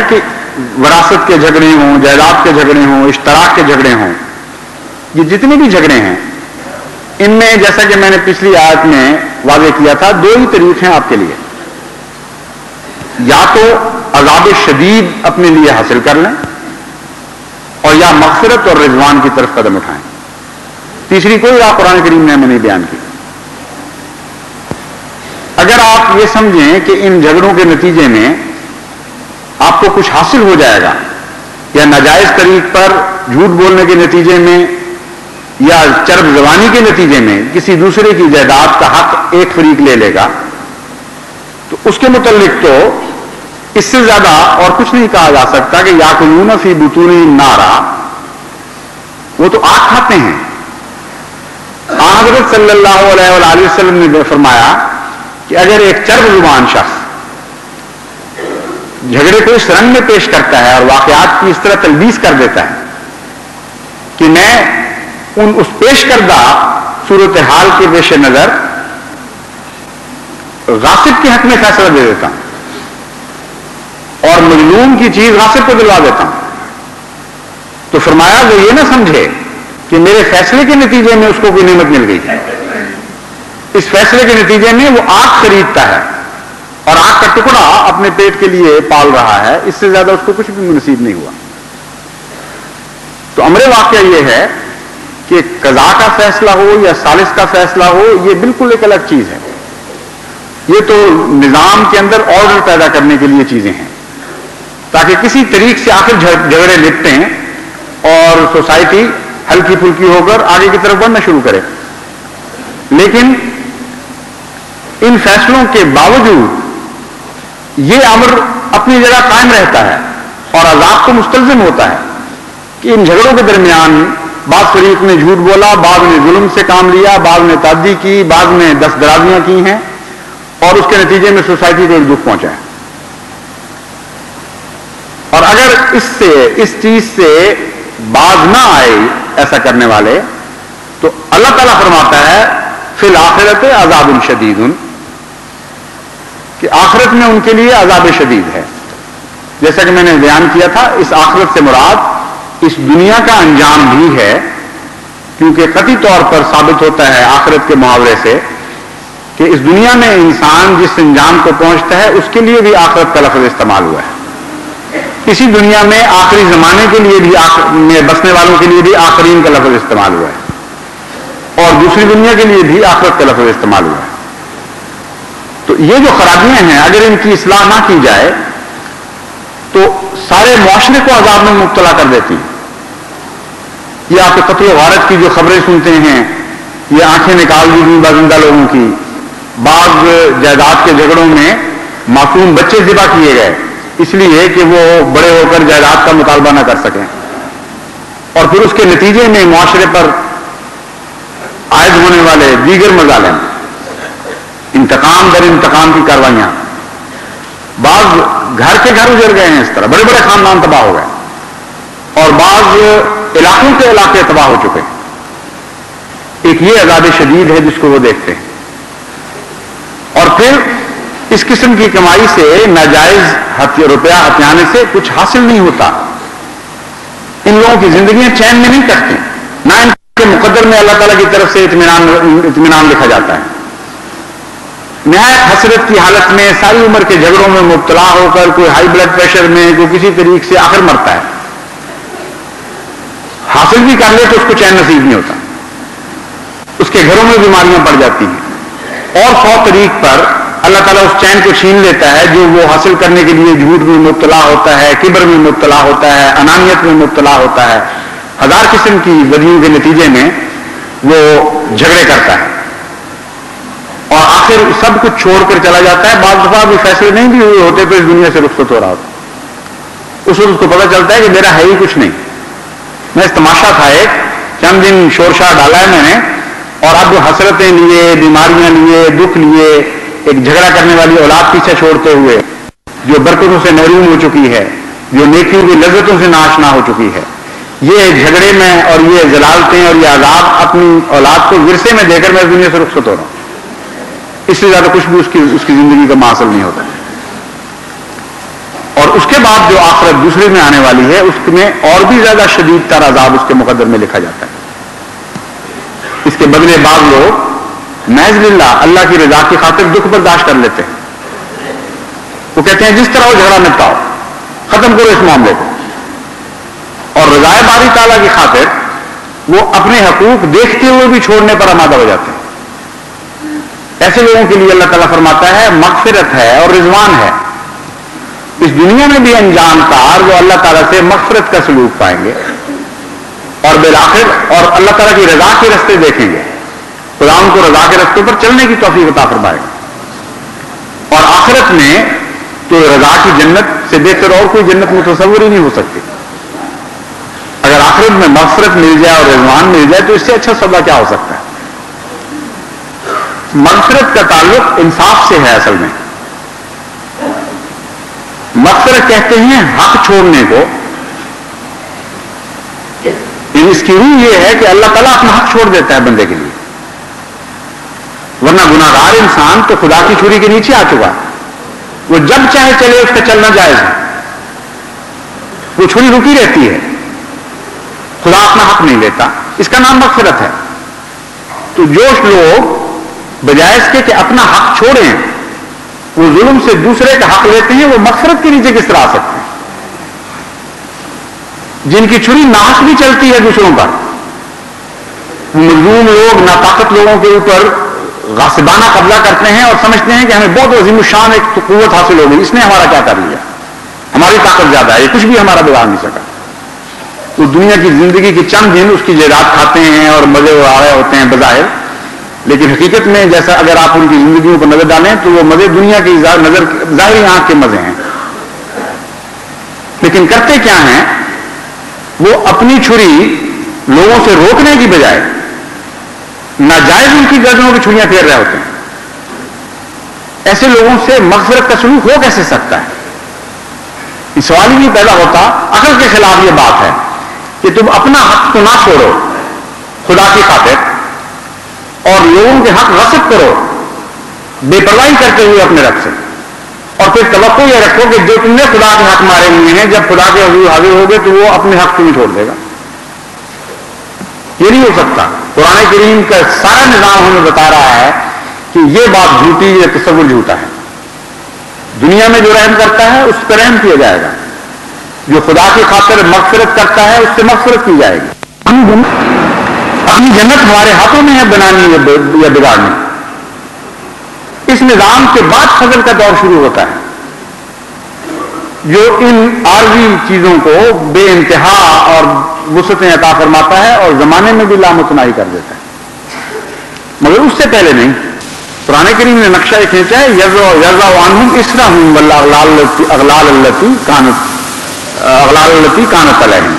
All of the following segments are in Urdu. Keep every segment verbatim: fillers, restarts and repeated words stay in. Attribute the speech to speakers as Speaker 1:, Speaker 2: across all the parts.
Speaker 1: کہ وراثت کے جھگڑے ہوں، جائیداد کے جھگڑے ہوں، اشتراک کے جھگڑے ہوں، یہ جتنے بھی جھگڑے ہیں ان میں جیسا کہ میں نے پچھلی آیت میں واضح کیا تھا دو ہی طریقے ہیں آپ کے لیے، یا تو عذاب شدید اپنے لیے حاصل کر لیں اور یا مغفرت اور رضوان کی طرف قدم اٹھائیں. تیسری کوئی راہ قرآن کریم نے ہمیں نہیں بیان کی. اگر آپ یہ سمجھیں کہ ان جھگڑوں کے نتیجے میں آپ کو کچھ حاصل ہو جائے گا یا ناجائز طریق پر جھوٹ بولنے کے نتیجے میں یا چرب زبانی کے نتیجے میں کسی دوسرے کی جائیداد کا حق ایک فریق لے لے گا، تو اس کے متعلق تو اس سے زیادہ اور کچھ نہیں کہا جا سکتا کہ یاکلون فی بطونہم نارا، وہ تو آگ کھاتے ہیں. حضرت صلی اللہ علیہ وآلہ وسلم نے فرمایا کہ اگر ایک چرب زبان شخص جھگڑے کو اس رنگ میں پیش کرتا ہے اور واقعات کی اس طرح تلبیس کر دیتا ہے کہ میں ان اس پیش کردہ صورتحال کے پیش نظر غاصب کے حق میں فیصلہ دے دیتا ہوں اور مظلوم کی چیز غاصب کو دلوا دیتا ہوں، تو فرمایا وہ یہ نہ سمجھے کہ میرے فیصلے کے نتیجے میں اس کو کوئی نعمت مل گئی ہے. اس فیصلے کے نتیجے میں وہ آگ خریدتا ہے اور آگ کا ٹکڑا اپنے پیٹ کے لیے پال رہا ہے، اس سے زیادہ اس کو کچھ بھی نصیب نہیں ہوا. تو امر واقعہ یہ ہے کہ قضاء کا فیصلہ ہو یا ثالث کا فیصلہ ہو، یہ بالکل ایک الگ چیز ہے. یہ تو نظام کے اندر آرڈر پیدا کرنے کے لیے چیزیں ہیں تاکہ کسی طریق سے آخر جھگڑے نپٹیں اور سوسائٹی ہلکی پھلکی ہو کر آگے کی طرف بڑھنا شروع کرے. لیکن ان فیصلوں کے باوجود یہ امر اپنی جگہ قائم رہتا ہے اور عذاب کو مستلزم ہوتا ہے کہ ان جھگڑوں کے درمیان بعض فریق نے جھوٹ بولا، بعض نے ظلم سے کام لیا، بعض نے تعدی کی، بعض نے دست درازیاں کی ہیں اور اس کے نتیجے میں سوسائٹی کو ایک دکھ پہنچا ہے. اور اگر اس سے اس چیز سے باز نہ آئے ایسا کرنے والے تو اللہ تعالیٰ فرماتا ہے فی الآخرۃ عذاب شدید، کہ آخرت میں ان کے لیے عذاب شدید ہے. جیسا کہ میں نے بیان کیا تھا اس آخرت سے مراد اس دنیا کا انجام بھی ہے، کیونکہ قطعی طور پر ثابت ہوتا ہے آخرت کے محاورے سے کہ اس دنیا میں انسان جس انجام کو پہنچتا ہے اس کے لیے بھی آخرت کا لفظ استعمال ہوا ہے. اسی دنیا میں آخری زمانے کے لیے بھی میں بسنے والوں کے لیے بھی آخرین کا لفظ استعمال ہوا ہے اور دوسری دنیا کے لیے بھی آخرت کا لفظ استعمال ہوا ہے. تو یہ جو خرابیاں ہیں اگر ان کی اصلاح نہ کی جائے تو سارے معاشرے کو عذاب میں مبتلا کر دیتی ہیں. یہ آپ کے قتل و غارت کی جو خبریں سنتے ہیں، یہ آنکھیں نکال دی گئی بازندہ لوگوں کی، بعض جائیداد کے جھگڑوں میں معصوم بچے ذبح کیے گئے اس لیے کہ وہ بڑے ہو کر جائیداد کا مطالبہ نہ کر سکیں، اور پھر اس کے نتیجے میں معاشرے پر عائد ہونے والے دیگر مظالم، انتقام در انتقام کی کاروائیاں، بعض گھر کے گھر اجڑ گئے ہیں، اس طرح بڑے بڑے خاندان تباہ ہو گئے اور بعض علاقوں کے علاقے تباہ ہو چکے. ایک یہ عذاب شدید ہے جس کو وہ دیکھتے ہیں. اور پھر اس قسم کی کمائی سے ناجائز روپیہ ہتھیانے سے کچھ حاصل نہیں ہوتا. ان لوگوں کی زندگیاں چین میں نہیں کٹتی، نہ ان کے مقدر میں اللہ تعالیٰ کی طرف سے اطمینان اطمینان لکھا جاتا ہے. نہایت حسرت کی حالت میں ساری عمر کے جھگڑوں میں مبتلا ہو کر کوئی ہائی بلڈ پریشر میں کوئی کسی طریق سے آخر مرتا ہے. حاصل بھی کر لے تو اس کو چین نصیب نہیں ہوتا، اس کے گھروں میں بیماریاں پڑ جاتی ہیں اور سو طریق پر اللہ تعالیٰ اس چین کو چھین لیتا ہے جو وہ حاصل کرنے کے لیے جھوٹ میں مبتلا ہوتا ہے، کبر میں مبتلا ہوتا ہے، انانیت میں مبتلا ہوتا ہے، ہزار قسم کی بدیوں کے نتیجے میں وہ جھگڑے کرتا ہے اور آخر سب کچھ چھوڑ کر چلا جاتا ہے. بعض دفعہ بھی فیصلے نہیں بھی ہوئے ہوتے تو اس دنیا سے رخصت ہو رہا ہوتا. اس وقت اس کو پتہ چلتا ہے کہ میرا ہے ہی کچھ نہیں. میں اس تماشا تھا، ایک چند دن شور شاہ ڈالا ہے میں نے اور اب حسرتیں لیے، بیماریاں لیے، دکھ لیے، ایک جھگڑا کرنے والی اولاد پیچھے چھوڑتے ہوئے جو برکتوں سے محروم ہو چکی ہے، جو نیکیوں کی لذتوں سے ناآشنا ہو چکی ہے، یہ جھگڑے میں اور یہ ذلالتیں اور یہ عذاب اپنی اولاد کو ورثے میں دے کر میں اس دنیا سے رخصت ہو رہا ہوں. اس سے زیادہ کچھ بھی اس کی اس کی زندگی کا حاصل نہیں ہوتا. اور اس کے بعد جو آخرت دوسری میں آنے والی ہے اس میں اور بھی زیادہ شدید تر عذاب اس کے مقدر میں لکھا جاتا ہے. اس کے بدلے بعض لوگ محض للہ اللہ کی رضا کی خاطر دکھ برداشت کر لیتے ہیں. وہ کہتے ہیں جس طرح وہ جھگڑا نپٹاؤ, ختم کرو اس معاملے کو, اور رضائے باری تعالیٰ کی خاطر وہ اپنے حقوق دیکھتے ہوئے بھی چھوڑنے پر آمادہ ہو جاتے ہیں. ایسے لوگوں کے لیے اللہ تعالیٰ فرماتا ہے مغفرت ہے اور رضوان ہے. اس دنیا میں بھی انجام کار جو اللہ تعالیٰ سے مغفرت کا سلوک پائیں گے اور بالآخر اور اللہ تعالیٰ کی رضا کے راستے دیکھیں گے, خدا ان کو رضا کے راستے پر چلنے کی توفیق عطا فرمائے گا. اور آخرت میں تو رضا کی جنت سے بہتر اور کوئی جنت متصور ہی نہیں ہو سکتی. اگر آخرت میں مغفرت مل جائے اور رضوان مل جائے تو اس سے اچھا سودا کیا ہو سکتا ہے. مغفرت کا تعلق انصاف سے ہے. اصل میں مغفرت کہتے ہیں حق چھوڑنے کو. اس کی روح یہ ہے کہ اللہ تعالیٰ اپنا حق چھوڑ دیتا ہے بندے کے لیے, ورنہ گناہگار انسان تو خدا کی چھری کے نیچے آ چکا ہے. وہ جب چاہے چلے اس کا چلنا جائز ہے, وہ چھری رکی رہتی ہے, خدا اپنا حق نہیں لیتا. اس کا نام مغفرت ہے. تو جو لوگ بجائے اس کے کہ اپنا حق چھوڑیں وہ ظلم سے دوسرے کا حق لیتے ہیں, وہ مغفرت کے نیچے کس طرح آ سکتے ہیں؟ جن کی چھری ناحق بھی چلتی ہے دوسروں پر, مظلوم لوگ ناطاقت لوگوں کے اوپر غاصبانہ قبضہ کرتے ہیں اور سمجھتے ہیں کہ ہمیں بہت عظیم الشان ایک قوت حاصل ہو گئی, اس نے ہمارا کیا کر لیا, ہماری طاقت زیادہ ہے, یہ کچھ بھی ہمارا بگاڑ نہیں سکا. وہ دنیا کی زندگی کے چند دن اس کی جائیداد کھاتے ہیں اور مزے اڑا رہے ہوتے ہیں بظاہر, لیکن حقیقت میں جیسا اگر آپ ان کی زندگیوں پر نظر ڈالیں تو وہ مزے دنیا کی نظر ظاہری آنکھ کے مزے ہیں. لیکن کرتے کیا ہیں, وہ اپنی چھری لوگوں سے روکنے کی بجائے ناجائز ان کی گردنوں کی چھریاں پھیر رہے ہوتے ہیں. ایسے لوگوں سے مغفرت کا سلوک ہو کیسے سکتا ہے؟ یہ سوال ہی نہیں پیدا ہوتا. عقل کے خلاف یہ بات ہے کہ تم اپنا حق تو نہ چھوڑو خدا کی خاطر اور لوگوں کے حق غصب کرو بے پرواہی کرتے ہوئے اپنے رب سے, اور پھر توقع یہ رکھو کہ جو تم نے خدا کے حق مارے ہوئے ہیں جب خدا کے حضور حاضر ہوگے تو وہ اپنے حق تمہیں چھوڑ دے گا. یہ نہیں ہو سکتا. قرآن کریم کا سارا نظام ہمیں بتا رہا ہے کہ یہ بات جھوٹی, یہ تصور جھوٹا ہے. دنیا میں جو رحم کرتا ہے اس پر رحم کیا جائے گا, جو خدا کی خاطر مغفرت کرتا ہے اس سے مغفرت کی جائے گی. اپنی جنت ہمارے ہاتھوں میں ہے بنانی یا بگاڑنی. اس نظام کے بعد فضل کا دور شروع ہوتا ہے جو ان عارضی چیزوں کو بے انتہا اور وسعتیں عطا فرماتا ہے اور زمانے میں بھی لامتناہی کر دیتا ہے, مگر اس سے پہلے نہیں. قرآن کریم نے نقشہ یہ کھینچا ہے یرضا عنہم اسرہم والاغلال التی کانت اغلال التی کانت علیہم.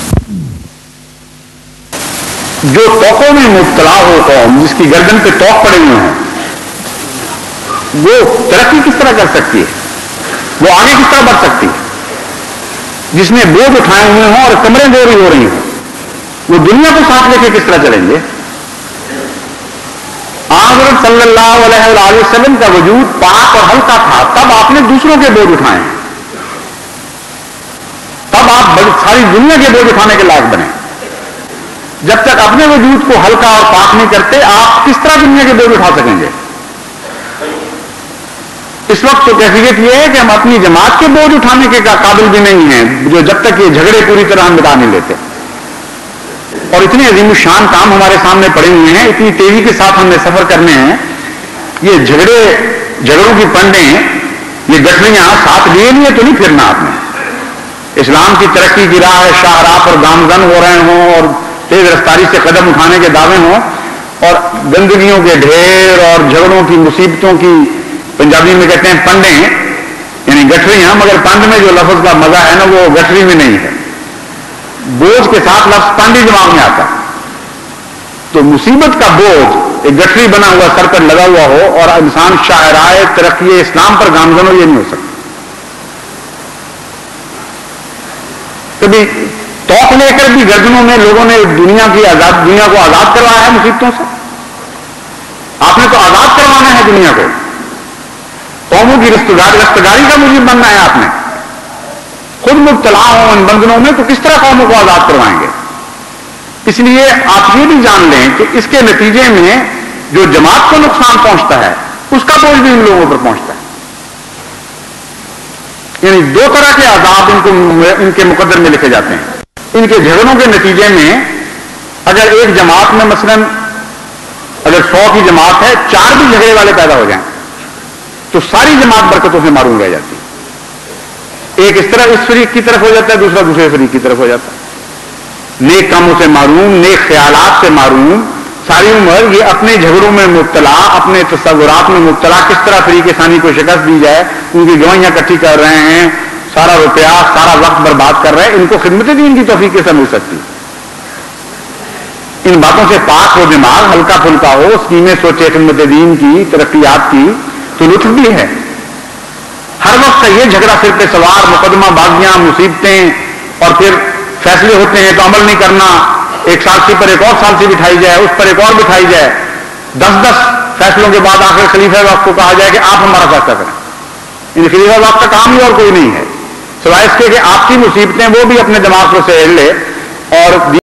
Speaker 1: جو توقوں میں مبتلا ہو قوم, جس کی گردن پہ توق پڑے ہوئے ہیں, وہ ترقی کس طرح کر سکتی ہے, وہ آگے کس طرح بڑھ سکتی ہے؟ جس نے بوجھ اٹھائے ہوئے ہوں اور کمریں دوری ہو رہی ہوں, وہ دنیا کو ساتھ لے کے کس طرح چلیں گے؟ حضرت صلی اللہ علیہ وآلہ وسلم کا وجود پاک اور ہلکا تھا, تب آپ نے دوسروں کے بوجھ اٹھائے ہیں, تب آپ ساری دنیا کے بوجھ اٹھانے کے لائق بنے. جب تک اپنے وجود کو ہلکا اور پاک نہیں کرتے آپ کس طرح دنیا کے بوجھ اٹھا سکیں گے؟ اس وقت تو کیفیت یہ ہے کہ ہم اپنی جماعت کے بوجھ اٹھانے کے قابل بھی نہیں ہیں, جو جب تک یہ جھگڑے پوری طرح ہم مٹا نہیں لیتے. اور اتنے عظیم الشان کام ہمارے سامنے پڑے ہوئے ہیں, اتنی تیزی کے ساتھ ہمیں سفر کرنے ہیں. یہ جھگڑے جھگڑوں کی پنڈیں, یہ گٹھڑیاں ساتھ لیے لیے تو نہیں پھرنا آپ نے. اسلام کی ترقی کی راہ شاہراہ پر گامزن ہو رہے ہوں اور تیز رفتاری سے قدم اٹھانے کے دعوے ہوں, اور گندگیوں کے ڈھیر اور جھگڑوں کی مصیبتوں کی, پنجابی میں کہتے ہیں پنڈیں یعنی گٹھڑیاں, مگر پنڈ میں جو لفظ کا مزہ ہے نا وہ گٹھڑی میں نہیں ہے. بوجھ کے ساتھ لفظ پنڈی دماغ میں آتا ہے. تو مصیبت کا بوجھ ایک گٹھڑی بنا ہوا سر پر لگا ہوا ہو اور انسان شاہراہ ترقی اسلام پر گامزن ہو, یہ نہیں ہو سکتا. کبھی توق لے کر بھی گردنوں میں لوگوں نے دنیا کی آزاد دنیا کو آزاد کروایا ہے مصیبتوں سے. آپ نے تو آزاد کروانا ہے دنیا کو, قوموں کی رستگاری رستگاری کا مجیب بننا ہے آپ نے. خود مبتلا ہوں ان بندنوں میں تو کس طرح قوموں کو آزاد کروائیں گے؟ اس لیے آپ یہ بھی جان لیں کہ اس کے نتیجے میں جو جماعت کو نقصان پہنچتا ہے اس کا بوجھ بھی ان لوگوں پر پہنچتا ہے. یعنی دو طرح کے عذاب ان کو ان کے مقدر میں لکھے جاتے ہیں. ان کے جھگڑوں کے نتیجے میں اگر ایک جماعت میں مثلا اگر سو کی جماعت ہے، چار بھی جھگڑے والے پیدا ہو جائیں تو ساری جماعت برکتوں سے معروم رہ جاتی ہے. ایک اس طرح اس فریق کی طرف ہو جاتا ہے، دوسرا دوسرے فریق کی طرف ہو جاتا ہے. نیک کاموں سے معروم، نیک خیالات سے معروم، ساری عمر یہ اپنے جھگڑوں میں مبتلا، اپنے تصورات میں مبتلا، کس طرح فریق ثانی کو شکست دی جائے، ان کی گواہیاں اکٹھی کر رہے ہیں، سارا روپیہ سارا وقت برباد کر رہے ہیں. ان کو خدمت دین کی توفیق کیسے مل سکتی؟ ان باتوں سے پاک ہو دماغ، ہلکا پھلکا ہو، اسکیمیں سوچے خدمت دین کی، ترقیات کی، تو لطف بھی ہے. ہر وقت یہ جھگڑا سر پہ سوار، مقدمہ بازیاں، مصیبتیں، اور پھر فیصلے ہوتے ہیں تو عمل نہیں کرنا، ایک سالسی پر ایک اور سالسی بٹھائی جائے، اس پر ایک اور بٹھائی جائے، دس دس فیصلوں کے بعد آخر خلیفہ وقت کو کہا جائے کہ آپ ہمارا فیصلہ کریں. ان خلیفہ وقت کا کام ہی اور کوئی نہیں ہے سوائے اس کے کہ آپ کی مصیبتیں وہ بھی اپنے دماغ کو سہیل لے اور